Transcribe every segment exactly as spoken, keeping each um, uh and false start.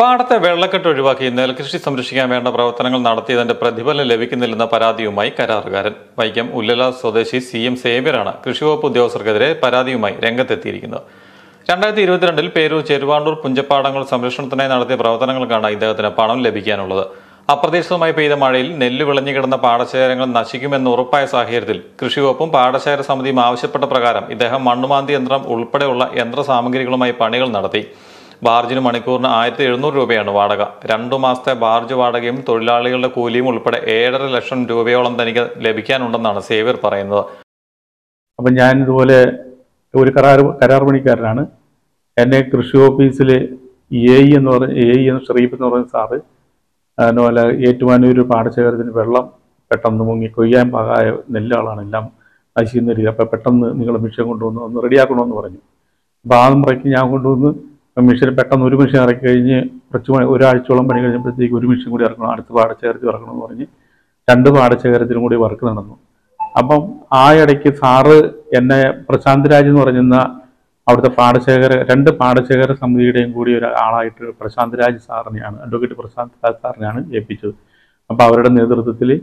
പാടത്തെ വെള്ളക്കെട്ട് ഒഴിവാക്കി നെൽകൃഷി സംരക്ഷിക്കാൻ വേണ്ട പ്രവർത്തനങ്ങൾ നടത്തിയതിന്റെ പ്രതിഫലം ലഭിക്കുന്നില്ലെന്ന പരാതിയുമായി കരാറുകാരൻ. വൈക്കം ഉല്ലല സ്വദേശി സി എം സേവ്യറാണ് കൃഷിവകുപ്പ് ഉദ്യോഗസ്ഥർക്കെതിരെ പരാതിയുമായി രംഗത്തെത്തിയിരിക്കുന്നത്. രണ്ടായിരത്തി ഇരുപത്തിരണ്ടിൽ പേരൂർ ചെരുവാണ്ടൂർ പുഞ്ചപ്പാടങ്ങൾ സംരക്ഷണത്തിനായി നടത്തിയ പ്രവർത്തനങ്ങൾക്കാണ് ഇദ്ദേഹത്തിന് പണം ലഭിക്കാനുള്ളത്. അപ്രതീക്ഷിതമായി പെയ്ത മഴയിൽ നെല്ല് വിളഞ്ഞുകിടന്ന പാടശേഖരങ്ങൾ നശിക്കുമെന്ന് ഉറപ്പായ സാഹചര്യത്തിൽ കൃഷിവകുപ്പും പാടശേഖര സമിതിയും ആവശ്യപ്പെട്ട പ്രകാരം ഇദ്ദേഹം മണ്ണുമാന്തി യന്ത്രം ഉൾപ്പെടെയുള്ള യന്ത്ര സാമഗ്രികളുമായി പണികൾ നടത്തി. ബാർജിന് മണിക്കൂറിന് ആയിരത്തി എഴുന്നൂറ് രൂപയാണ് വാടക. രണ്ടു മാസത്തെ ബാർജ് വാടകയും തൊഴിലാളികളുടെ കൂലിയും ഉൾപ്പെടെ ഏഴര ലക്ഷം രൂപയോളം തനിക്ക് ലഭിക്കാനുണ്ടെന്നാണ് സേവ്യർ പറയുന്നത്. അപ്പൊ ഞാൻ ഇതുപോലെ ഒരു കരാർ കരാർ പണിക്കാരനാണ്. എന്നെ കൃഷി ഓഫീസിൽ എ ഇ എന്ന് പറഞ്ഞ എ ഇ എന്ന് ഷറീഫ് എന്ന് പറയുന്ന സാറ് അതുപോലെ ഏറ്റുമാനൂർ പാടശേഖരത്തിന് വെള്ളം പെട്ടെന്ന് മുങ്ങി കൊയ്യാൻ പാകായ നെല്ലുകളാണ് എല്ലാം നശിക്കുന്ന രീതി. അപ്പം പെട്ടെന്ന് നിങ്ങൾ മിഷൻ കൊണ്ടുവന്ന് ഒന്ന് റെഡിയാക്കണമെന്ന് പറഞ്ഞു. അപ്പോൾ ആ മുറയ്ക്ക് ഞാൻ കൊണ്ടുവന്ന് മെഷീൻ പെട്ടെന്ന് ഒരു മെഷീൻ ഇറക്കി കഴിഞ്ഞ് കുറച്ച് ഒരാഴ്ചയോളം പണി കഴിഞ്ഞപ്പോഴത്തേക്ക് ഒരു മെഷീൻ കൂടി ഇറക്കണം, അടുത്ത പാടശേഖരത്തിൽ ഇറക്കണമെന്ന് പറഞ്ഞ് രണ്ട് പാടശേഖരത്തിലും കൂടി വർക്ക് നടന്നു. അപ്പം ആ ഇടയ്ക്ക് സാറ് എന്നെ പ്രശാന്ത് രാജ് എന്ന് പറഞ്ഞിരുന്ന അവിടുത്തെ പാടശേഖര രണ്ട് പാടശേഖര സമിതിയുടെയും കൂടി ഒരു ആളായിട്ട് പ്രശാന്ത് രാജ് സാറിനെയാണ് അഡ്വക്കേറ്റ് പ്രശാന്ത് രാജ് സാറിനെയാണ് ഏൽപ്പിച്ചത്. അപ്പോൾ അവരുടെ നേതൃത്വത്തിൽ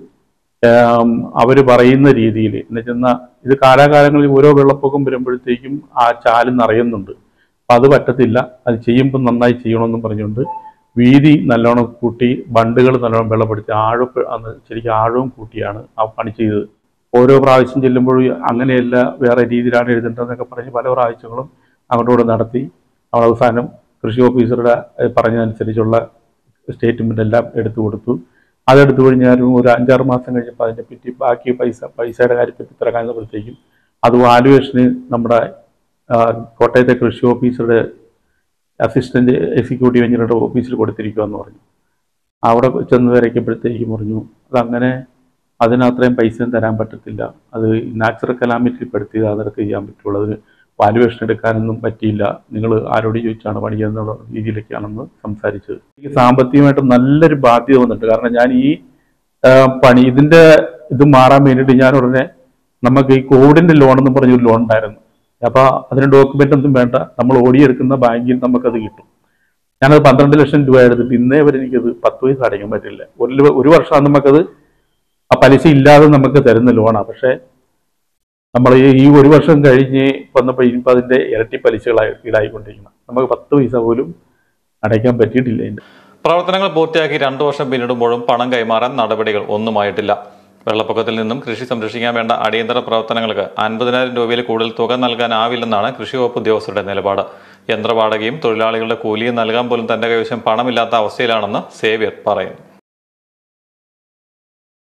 അവർ പറയുന്ന രീതിയിൽ എന്ന് വെച്ചാൽ ഇത് കാലാകാലങ്ങളിൽ ഓരോ വെള്ളപ്പൊക്കം വരുമ്പോഴത്തേക്കും ആ ചാല് നിറയുന്നുണ്ട്. അപ്പം അത് പറ്റത്തില്ല, അത് ചെയ്യുമ്പോൾ നന്നായി ചെയ്യണമെന്നും പറഞ്ഞുകൊണ്ട് വീതി നല്ലോണം കൂട്ടി ബണ്ടുകൾ നല്ലോണം വെള്ളപ്പെടുത്തി ആഴം അന്ന് ശരിക്കും ആഴവും കൂട്ടിയാണ് ആ പണി ചെയ്തത്. ഓരോ പ്രാവശ്യം ചെല്ലുമ്പോഴും അങ്ങനെയല്ല വേറെ രീതിയിലാണ് എഴുതേണ്ടതെന്നൊക്കെ പറഞ്ഞ് പല പ്രാവശ്യങ്ങളും അങ്ങോട്ടുകൂടെ നടത്തി നമ്മൾ അവസാനം കൃഷി ഓഫീസറുടെ പറഞ്ഞതനുസരിച്ചുള്ള സ്റ്റേറ്റ്മെൻ്റ് എല്ലാം എടുത്തു കൊടുത്തു. അതെടുത്തു കഴിഞ്ഞാലും ഒരു അഞ്ചാറ് മാസം കഴിഞ്ഞപ്പോൾ അതിനെ പറ്റി ബാക്കി പൈസ പൈസയുടെ കാര്യത്തിൽ തിരക്കാഞ്ഞപ്പോഴത്തേക്കും അത് വാലുവേഷന് നമ്മുടെ കോട്ടയത്തെ കൃഷി ഓഫീസറുടെ അസിസ്റ്റന്റ് എക്സിക്യൂട്ടീവ് എഞ്ചിനീയറുടെ ഓഫീസിൽ കൊടുത്തിരിക്കുകയെന്ന് പറഞ്ഞു. അവിടെ ചെന്ന് വരയ്ക്കുമ്പോഴത്തേക്കും പറഞ്ഞു അതങ്ങനെ അതിനത്രയും പൈസയും തരാൻ പറ്റത്തില്ല, അത് നാച്ചുറൽ കലാമിറ്റിയിൽ പെടുത്തിയത് അതൊക്കെ ചെയ്യാൻ പറ്റുള്ളൂ, അതിന് വാലുവേഷൻ എടുക്കാനൊന്നും പറ്റിയില്ല, നിങ്ങൾ ആരോട് ചോദിച്ചാണ് പണി എന്നുള്ള രീതിയിലൊക്കെയാണെന്ന് സംസാരിച്ചത്. എനിക്ക് സാമ്പത്തികമായിട്ട് നല്ലൊരു ബാധ്യത വന്നിട്ടുണ്ട്. കാരണം ഞാൻ ഈ പണി ഇതിൻ്റെ ഇത് മാറാൻ വേണ്ടിയിട്ട് ഞാൻ ഉടനെ നമുക്ക് ഈ കോവിഡിൻ്റെ ലോണെന്ന് പറഞ്ഞൊരു ലോൺ ഉണ്ടായിരുന്നു. അപ്പോൾ അതിന് ഡോക്യുമെൻ്റ് ഒന്നും വേണ്ട, നമ്മൾ ഓടിയെടുക്കുന്ന ബാങ്കിൽ നമുക്കത് കിട്ടും. ഞാനത് പന്ത്രണ്ട് ലക്ഷം രൂപ എടുത്തിട്ട് ഇന്നേ വരെ എനിക്കത് പത്ത് പൈസ അടയ്ക്കാൻ പറ്റില്ല. ഒരു ഒരു വർഷം നമുക്കത് ആ പലിശ ഇല്ലാതെ നമുക്ക് തരുന്ന ലോണാണ്. പക്ഷേ നമ്മൾ ഈ ഒരു വർഷം കഴിഞ്ഞ് വന്നപ്പോൾ ഇനിയിപ്പോൾ അതിൻ്റെ ഇരട്ടി പലിശകളായി ഈടായിക്കൊണ്ടിരിക്കണം. നമുക്ക് പത്ത് പൈസ പോലും അടയ്ക്കാൻ പറ്റിയിട്ടില്ല. അതിൻ്റെ പ്രവർത്തനങ്ങൾ പൂർത്തിയാക്കി രണ്ടു വർഷം പിന്നിടുമ്പോഴും പണം കൈമാറാൻ നടപടികൾ ഒന്നുമായിട്ടില്ല. വെള്ളപ്പൊക്കത്തിൽ നിന്നും കൃഷി സംരക്ഷിക്കാൻ വേണ്ട അടിയന്തര പ്രവർത്തനങ്ങൾക്ക് അൻപതിനായിരം രൂപയിൽ കൂടുതൽ തുക നൽകാനാവില്ലെന്നാണ് കൃഷി വകുപ്പ് ഉദ്യോഗസ്ഥരുടെ നിലപാട്. യന്ത്രവാടകയും തൊഴിലാളികളുടെ കൂലിയും നൽകാൻ പോലും തന്റെ കൈവശം പണമില്ലാത്ത അവസ്ഥയിലാണെന്ന് സേവ്യർ പറയുന്നു.